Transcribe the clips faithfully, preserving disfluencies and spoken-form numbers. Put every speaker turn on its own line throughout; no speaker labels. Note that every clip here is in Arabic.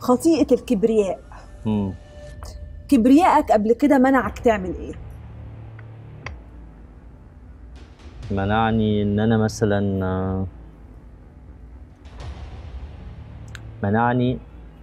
خطيئة الكبرياء.
امم
كبريائك قبل كده منعك تعمل ايه؟
منعني ان انا مثلا آه، منعني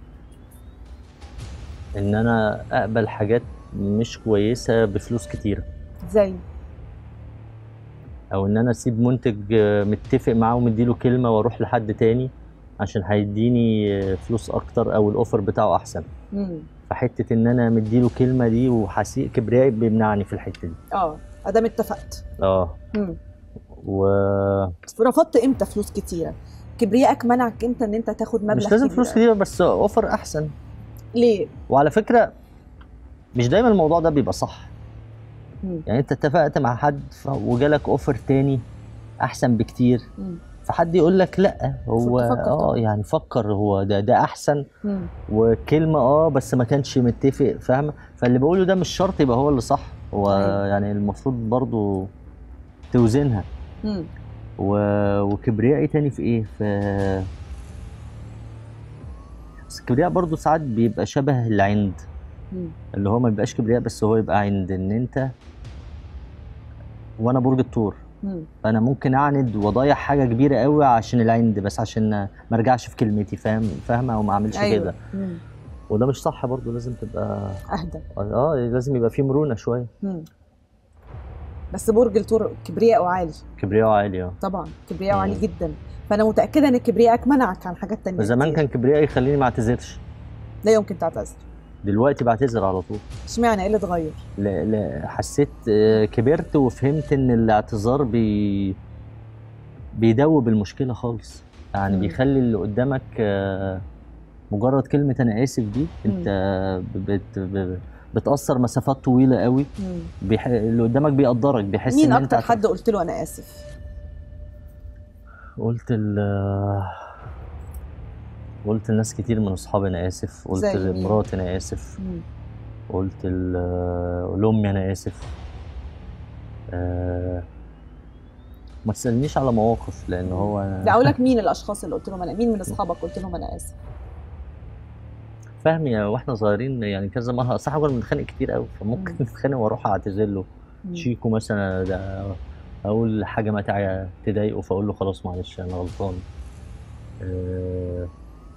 ان انا اقبل حاجات مش كويسه بفلوس كتيره،
زي
او ان انا اسيب منتج آه، متفق معاه ومديله كلمه واروح لحد تاني عشان هيديني آه، فلوس اكتر او الاوفر بتاعه احسن.
امم
فحته ان انا مديله كلمه دي وحسيت كبريائي بيمنعني في الحته دي.
اه ادام اتفقت.
اه
امم
ومش
رفضت امتى فلوس كتيره؟ كبريائك منعك امتى ان انت تاخد مبلغ
لازم
كبير
فلوس
قوي؟
كتير، بس اوفر احسن.
ليه؟
وعلى فكره مش دايما الموضوع ده بيبقى صح.
مم.
يعني انت اتفقت مع حد ف- وجالك اوفر تاني احسن بكتير،
مم.
فحد يقول لك لا هو
المفروض تفكر
اه
طبعا.
يعني فكر، هو ده ده احسن
مم.
وكلمه اه بس ما كانش متفق، فاهمه؟ فاللي بقوله ده مش شرط يبقى هو اللي صح، هو
صحيح.
يعني المفروض برضو توزنها.
مم.
و... وكبريائي تاني في ايه؟ في بس الكبرياء برضو ساعات بيبقى شبه العند،
مم.
اللي هو ما بيبقاش كبرياء بس هو يبقى عند، ان انت وانا برج الثور
مم.
فانا ممكن اعند واضيع حاجه كبيره قوي عشان العند، بس عشان ما ارجعش في كلمتي، فاهم؟ فاهمه؟ او ما اعملش
ايوه.
كده.
مم.
وده مش صح برضو، لازم تبقى
اهدى.
اه لازم يبقى فيه مرونه شويه.
مم. بس برج الثور كبرياء عالي.
كبرياء عالي اه.
طبعا كبرياء عالي
مم.
جدا. فانا متاكده ان كبريائك منعك عن حاجات تانية
زمان
كتير.
كان كبرياء يخليني ما اعتذرش،
لا يمكن تعتذر.
دلوقتي بعتذر على طول.
اشمعنى؟ ايه اللي اتغير؟
لا لا حسيت آه، كبرت وفهمت ان الاعتذار بي بيدوب المشكله خالص، يعني
مم.
بيخلي اللي قدامك آه، مجرد كلمه انا اسف دي انت بت بت بتأثر مسافات طويله قوي.
مم.
بيح... اللي قدامك بيقدرك، بيحس
مين
ان انت
اكتر
اعترف.
حد قلت له انا اسف؟
قلت ال قلت لناس كتير من اصحابي انا اسف، قلت
زي مين؟
لمراتي انا اسف،
مم.
قلت ل- لامي انا اسف. أه... ما تسالنيش على مواقف لان هو
لا اقول لك مين الاشخاص اللي قلت لهم انا، مين من اصحابك قلت لهم انا اسف؟
فهمي واحنا صغيرين يعني كذا مره، صح كنا بنتخانق كتير قوي فممكن
مم.
نتخانق واروح اعتذر له.
مم.
شيكو مثلا ده اقول حاجه ما تع- تضايقه فاقول له خلاص معلش انا غلطان. أه...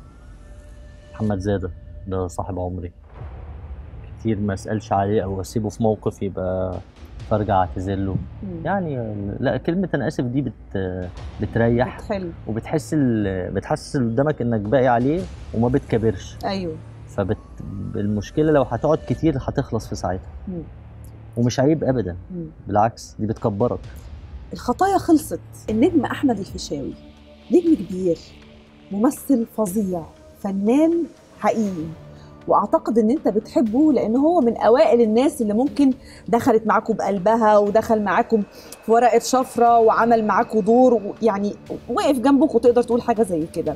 محمد زاده ده صاحب عمري، كتير ما اسالش عليه او اسيبه في موقف يبقى فارجع اعتذر له.
مم.
يعني لا كلمه انا اسف دي بت بتريح
بتحل.
وبتحس ال... بتحسس اللي قدامك انك باقي عليه وما بتكبرش.
ايوه.
فبت... المشكله لو هتقعد كتير هتخلص في ساعتها،
مم.
ومش عيب ابدا،
مم.
بالعكس دي بتكبرك.
الخطايا خلصت. النجم احمد الفيشاوي نجم كبير، ممثل فظيع، فنان حقيقي، واعتقد ان انت بتحبه لان هو من اوائل الناس اللي ممكن دخلت معاكم بقلبها ودخل معاكم في ورقه شفره وعمل معاكم دور، يعني وقف جنبك وتقدر تقول حاجه زي كده.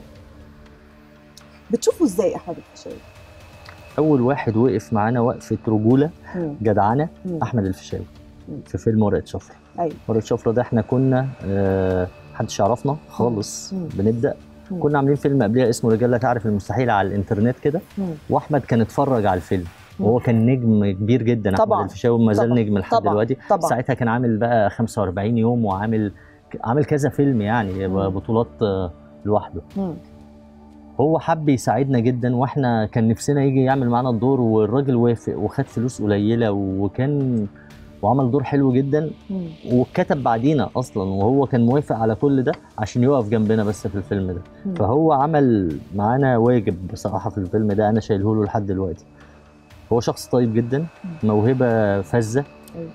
بتشوفه ازاي احمد الفيشاوي؟
اول واحد وقف معانا وقفه رجوله
مم.
جدعنه
مم.
احمد الفيشاوي
مم.
في فيلم ورقه شفره.
ايوه.
ورقه شفره ده احنا كنا آه محدش يعرفنا خالص.
مم.
بنبدا
مم.
كنا عاملين فيلم قبلها اسمه رجال لا تعرف المستحيل على الانترنت كده،
مم.
واحمد كان اتفرج على الفيلم
مم.
وهو كان نجم كبير جدا.
طبعاً.
احمد الفيشاوي ما زال
طبعاً.
نجم لحد
طبعاً.
دلوقتي.
طبعاً.
ساعتها كان عامل بقى خمسة وأربعين يوم وعامل عامل كذا فيلم يعني
مم.
بطولات آه، لوحده.
مم.
هو حب يساعدنا جدا واحنا كان نفسنا يجي يعمل معانا الدور، والراجل وافق وخد فلوس قليله وكان وعمل دور حلو جدا.
مم.
واتكتب بعدينا اصلا وهو كان موافق على كل ده عشان يقف جنبنا بس في الفيلم ده.
مم.
فهو عمل معانا واجب بصراحه في الفيلم ده، انا شايله له لحد دلوقتي. هو شخص طيب جدا، موهبه فذه.
أيوة.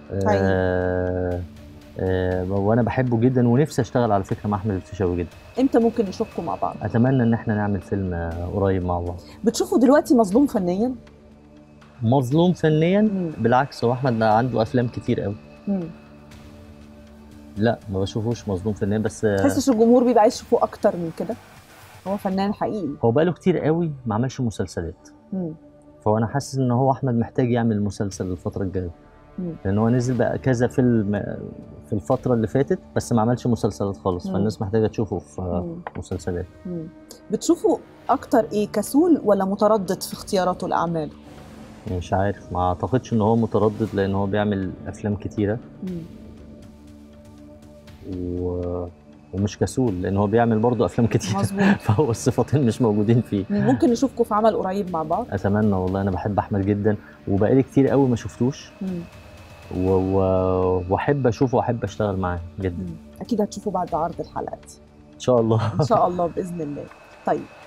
آه آه وانا بحبه جدا ونفسي اشتغل على فكره مع احمد الفيشاوي جدا.
امتى ممكن نشوفكم مع بعض؟
اتمنى ان احنا نعمل فيلم آه، قريب مع بعض.
بتشوفوا دلوقتي مظلوم فنيا؟
مظلوم فنيا؟
مم.
بالعكس هو احمد عنده افلام كتير قوي.
مم.
لا ما بشوفوش مظلوم فنيا بس
تحسش الجمهور بيبقى عايز يشوفه اكتر من كده؟ هو فنان حقيقي.
هو بقاله كتير قوي ما عملش مسلسلات.
مم.
فانا حاسس ان هو احمد محتاج يعمل مسلسل الفتره الجايه.
مم.
لان هو نزل بقى كذا فيلم في الفتره اللي فاتت، بس ما عملش مسلسلات خالص.
مم.
فالناس محتاجه تشوفه في
مم.
مسلسلات.
مم. بتشوفوا اكتر ايه، كسول ولا متردد في اختياراته الاعمال؟
مش عارف، ما اعتقدش ان هو متردد، لان هو بيعمل افلام كتيره.
مم.
و... ومش كسول، لان هو بيعمل برضه افلام كتير.
مظبوط.
فهو الصفتين مش موجودين فيه.
ممكن نشوفكم في عمل قريب مع بعض؟
اتمنى والله، انا بحب احمد جدا، وبقالي كتير قوي ما شفتوش.
مم.
و... و... واحب اشوفه واحب اشتغل معاه جدا.
مم. اكيد هتشوفوا بعد عرض الحلقات
ان شاء الله.
ان شاء الله باذن الله. طيب